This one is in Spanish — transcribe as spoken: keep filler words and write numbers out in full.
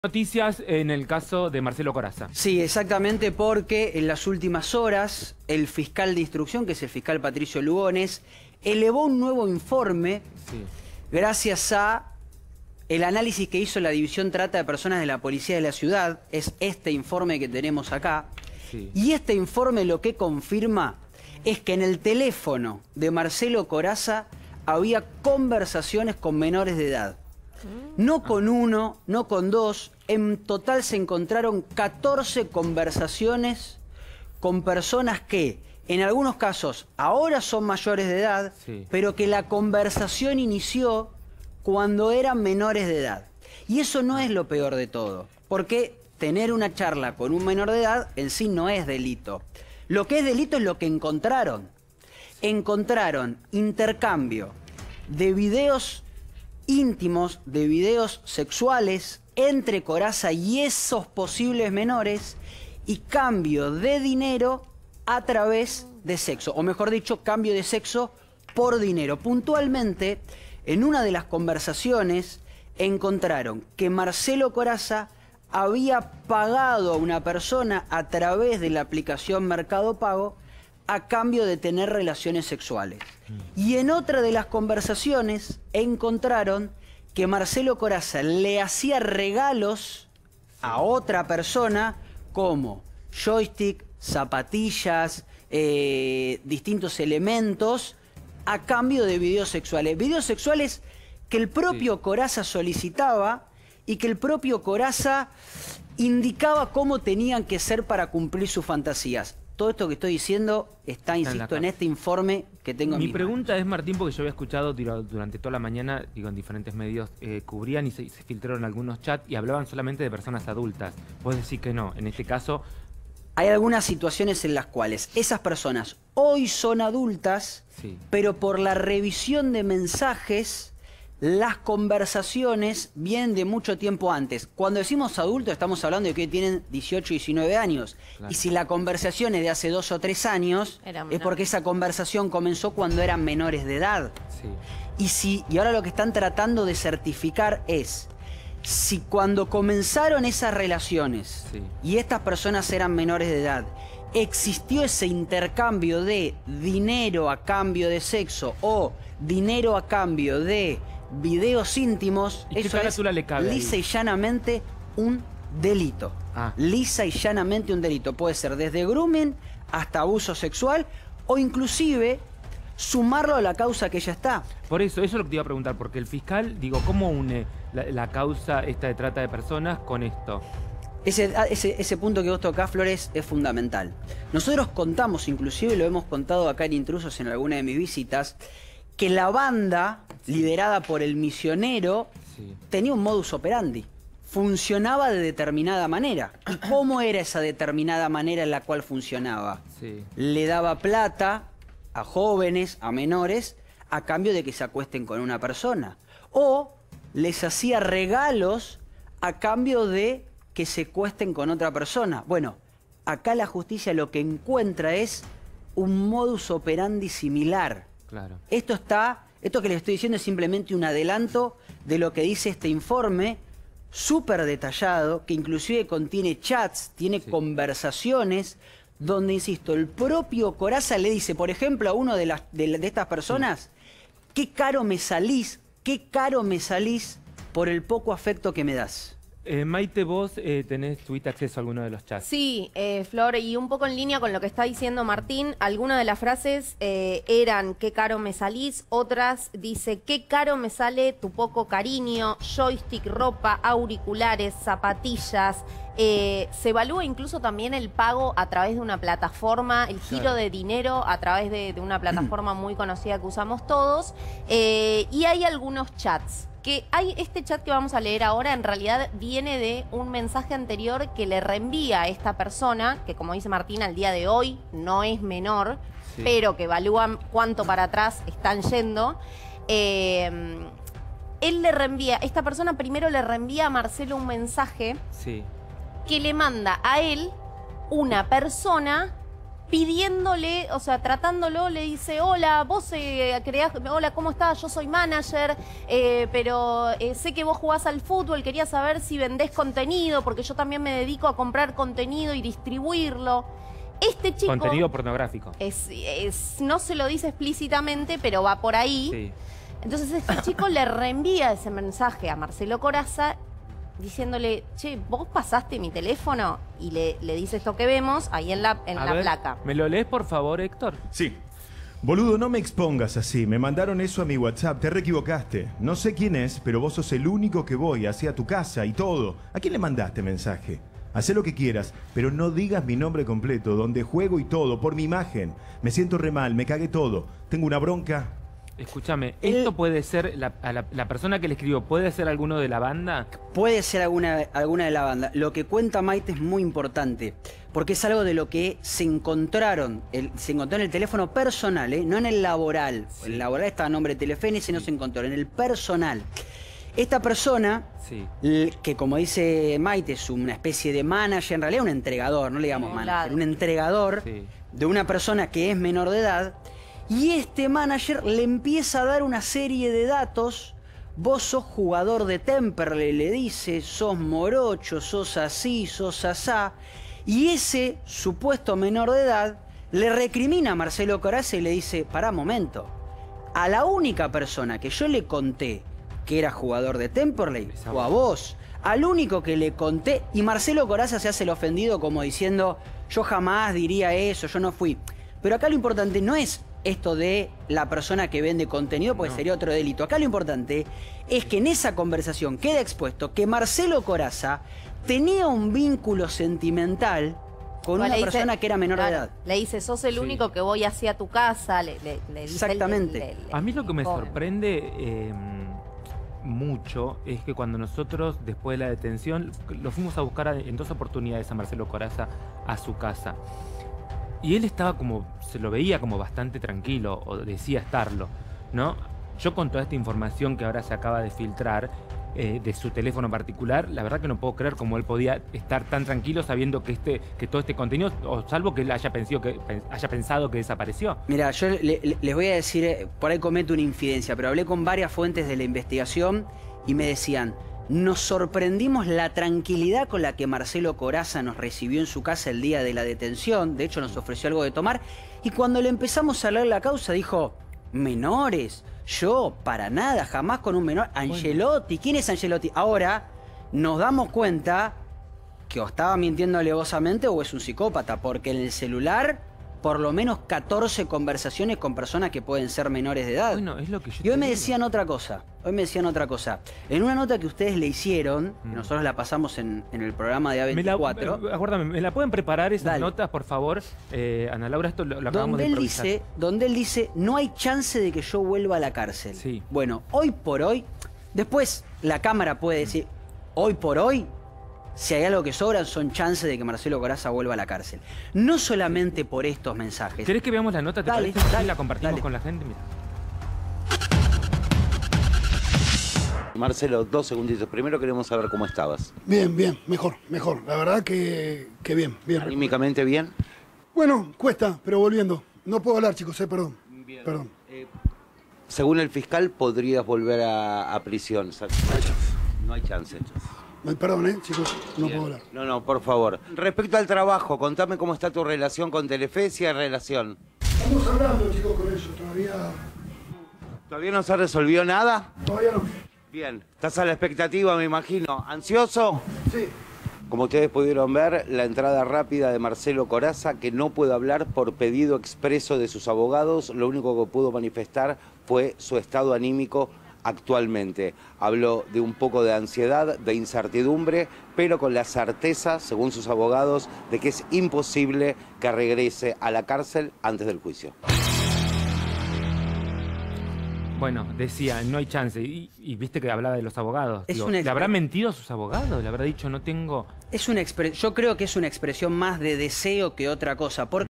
Noticias en el caso de Marcelo Corazza. Sí, exactamente, porque en las últimas horas el fiscal de instrucción, que es el fiscal Patricio Lugones, elevó un nuevo informe sí. gracias a el análisis que hizo la División Trata de Personas de la Policía de la Ciudad. Es este informe que tenemos acá. Sí. Y este informe lo que confirma es que en el teléfono de Marcelo Corazza había conversaciones con menores de edad. No con uno, no con dos, en total se encontraron catorce conversaciones con personas que, en algunos casos, ahora son mayores de edad, sí. pero que la conversación inició cuando eran menores de edad. Y eso no es lo peor de todo, porque tener una charla con un menor de edad en sí no es delito. Lo que es delito es lo que encontraron. Encontraron intercambio de videos íntimos, de videos sexuales entre Corazza y esos posibles menores, y cambio de dinero a través de sexo, o mejor dicho, cambio de sexo por dinero. Puntualmente, en una de las conversaciones encontraron que Marcelo Corazza había pagado a una persona a través de la aplicación Mercado Pago a cambio de tener relaciones sexuales. Y en otra de las conversaciones encontraron que Marcelo Corazza le hacía regalos a otra persona como joystick, zapatillas, eh, distintos elementos a cambio de videos sexuales. Videos sexuales que el propio sí. Corazza solicitaba y que el propio Corazza indicaba cómo tenían que ser para cumplir sus fantasías. Todo esto que estoy diciendo está, insisto, en, en este informe que tengo en Mi mis pregunta manos. es, Martín, porque yo había escuchado digo, durante toda la mañana, digo, en diferentes medios, eh, cubrían y se, se filtraron algunos chats y hablaban solamente de personas adultas. Vos decís que no, en este caso... Hay algunas situaciones en las cuales esas personas hoy son adultas, sí. pero por la revisión de mensajes, las conversaciones vienen de mucho tiempo antes. Cuando decimos adultos estamos hablando de que tienen dieciocho, diecinueve años. Claro. Y si la conversación es de hace dos o tres años, es porque esa conversación comenzó cuando eran menores de edad. Sí. Y, si, y ahora lo que están tratando de certificar es si cuando comenzaron esas relaciones sí. y estas personas eran menores de edad, existió ese intercambio de dinero a cambio de sexo o dinero a cambio de videos íntimos, eso es le cabe lisa ahí? y llanamente un delito. Ah. Lisa y llanamente un delito. Puede ser desde grooming hasta abuso sexual o inclusive sumarlo a la causa que ya está. Por eso, eso es lo que te iba a preguntar, porque el fiscal, digo, ¿cómo une la, la causa esta de trata de personas con esto? Ese, ese, ese punto que vos tocás, Flores, es fundamental. Nosotros contamos, inclusive lo hemos contado acá en Intrusos en alguna de mis visitas, que la banda, liderada por el misionero, sí. tenía un modus operandi. Funcionaba de determinada manera. ¿Y cómo era esa determinada manera en la cual funcionaba? Sí. Le daba plata a jóvenes, a menores, a cambio de que se acuesten con una persona. O les hacía regalos a cambio de que se cuesten con otra persona. Bueno, acá la justicia lo que encuentra es un modus operandi similar. Claro. Esto está, esto que les estoy diciendo es simplemente un adelanto de lo que dice este informe, súper detallado, que inclusive contiene chats, tiene sí. conversaciones, donde, insisto, el propio Corazza le dice, por ejemplo, a uno de, las, de, de estas personas, sí. qué caro me salís, qué caro me salís por el poco afecto que me das. Eh, Maite, vos eh, tenés, tuviste acceso a alguno de los chats. Sí, eh, Flor, y un poco en línea con lo que está diciendo Martín, algunas de las frases eh, eran qué caro me salís, otras dice qué caro me sale tu poco cariño, joystick, ropa, auriculares, zapatillas. Eh, se evalúa incluso también el pago a través de una plataforma, el giro claro. de dinero a través de, de una plataforma muy conocida que usamos todos. Eh, y hay algunos chats. Que hay este chat que vamos a leer ahora, en realidad viene de un mensaje anterior que le reenvía a esta persona, que como dice Martín, al día de hoy no es menor, sí. pero que evalúan cuánto para atrás están yendo. Eh, él le reenvía, esta persona primero le reenvía a Marcelo un mensaje sí. que le manda a él una persona pidiéndole, o sea, tratándolo, le dice, hola, vos eh, creás, hola, ¿cómo estás? Yo soy manager, eh, pero eh, sé que vos jugás al fútbol, quería saber si vendés contenido, porque yo también me dedico a comprar contenido y distribuirlo. Este chico... Contenido pornográfico. Es, es, no se lo dice explícitamente, pero va por ahí. Sí. Entonces este chico le reenvía ese mensaje a Marcelo Corazza diciéndole, che, vos pasaste mi teléfono, y le, le dice esto que vemos ahí en la, en A la ver, placa. ¿me lo lees, por favor, Héctor? Sí. Boludo, no me expongas así. Me mandaron eso a mi WhatsApp. Te re equivocaste. No sé quién es, pero vos sos el único que voy hacia tu casa y todo. ¿A quién le mandaste mensaje? Hacé lo que quieras, pero no digas mi nombre completo, donde juego y todo, por mi imagen. Me siento re mal, me cagué todo. Tengo una bronca. Escúchame, El- ¿esto puede ser, la, a la, la persona que le escribió, puede ser alguno de la banda? Puede ser alguna, alguna de la banda. Lo que cuenta Maite es muy importante, porque es algo de lo que se encontraron, el- se encontró en el teléfono personal, ¿eh? No en el laboral. Sí. El laboral estaba a nombre de Telefen y ese no se encontró, en el personal. Esta persona, Sí. l- que como dice Maite, es una especie de manager, en realidad un entregador, no le digamos Simulado. manager, un entregador Sí. de una persona que es menor de edad, y este manager le empieza a dar una serie de datos. Vos sos jugador de Temperley, le dice, sos morocho, sos así, sos asá, y ese supuesto menor de edad le recrimina a Marcelo Corazza y le dice, pará, momento, a la única persona que yo le conté que era jugador de Temperley, Esa o a voz. vos, al único que le conté, y Marcelo Corazza se hace el ofendido como diciendo, yo jamás diría eso, yo no fui. Pero acá lo importante no es esto de la persona que vende contenido, porque No. sería otro delito. Acá lo importante es que en esa conversación queda expuesto que Marcelo Corazza tenía un vínculo sentimental con Igual una le dice- persona que era menor claro, de edad. Le dice, sos el Sí. único que voy hacia tu casa, le, le- le dice... el- Exactamente. el- el- A mí lo que me joven. sorprende eh, mucho es que cuando nosotros, después de la detención, lo fuimos a buscar a- en dos oportunidades a Marcelo Corazza a su casa. Y él estaba como, se lo veía como bastante tranquilo, o decía estarlo, ¿no? Yo con toda esta información que ahora se acaba de filtrar eh, de su teléfono particular, la verdad que no puedo creer cómo él podía estar tan tranquilo sabiendo que este que todo este contenido, o salvo que él haya pensado que, haya pensado que desapareció. Mira, yo le- le- les voy a decir, eh, por ahí cometo una infidencia, pero hablé con varias fuentes de la investigación y me decían, nos sorprendimos la tranquilidad con la que Marcelo Corazza nos recibió en su casa el día de la detención, de hecho nos ofreció algo de tomar, y cuando le empezamos a hablar la causa dijo, menores, yo para nada, jamás con un menor, Angelotti, ¿quién es Angelotti? Ahora nos damos cuenta que o estaba mintiendo alevosamente o es un psicópata, porque en el celular por lo menos catorce conversaciones con personas que pueden ser menores de edad. Bueno, es lo que yo Y hoy te me digo. decían otra cosa, hoy me decían otra cosa. En una nota que ustedes le hicieron, que Mm. nosotros la pasamos en, en el programa de A Me la, veinticuatro, eh, acuérdame, ¿me la pueden preparar esas Dale. notas, por favor? Eh, Ana Laura, esto lo, lo acabamos donde de él improvisar. dice, donde él dice, no hay chance de que yo vuelva a la cárcel. Sí. Bueno, hoy por hoy, después la cámara puede decir, hoy por hoy, si hay algo que sobran, son chances de que Marcelo Corazza vuelva a la cárcel. No solamente por estos mensajes. ¿Querés que veamos la nota? ¿Te Dale, parece? dale, la compartimos dale. con la gente. Mira. Marcelo, dos segunditos. Primero queremos saber cómo estabas. Bien, bien, mejor, mejor. La verdad que, que bien, bien. ¿Anímicamente bien? Bueno, cuesta, pero volviendo. No puedo hablar, chicos, eh, perdón. Perdón. Según el fiscal, podrías volver a, a prisión. No hay chance. No hay chance. Ay, Perdón, eh, chicos, no puedo hablar. No, no, por favor. Respecto al trabajo, contame cómo está tu relación con Telefe, si hay relación. Estamos hablando, chicos, con ellos. Todavía, ¿Todavía no se resolvió nada? todavía no. Bien. ¿Estás a la expectativa, me imagino? ¿Ansioso? Sí, Como ustedes pudieron ver, la entrada rápida de Marcelo Corazza, que no puede hablar por pedido expreso de sus abogados, lo único que pudo manifestar fue su estado anímico actualmente. Habló de un poco de ansiedad, de incertidumbre, pero con la certeza, según sus abogados, de que es imposible que regrese a la cárcel antes del juicio. Bueno, decía, no hay chance. Y, y viste que hablaba de los abogados. Es Digo, una ¿le expre- habrá mentido a sus abogados? ¿Le habrá dicho no tengo...? Es una expre- yo creo que es una expresión más de deseo que otra cosa. Porque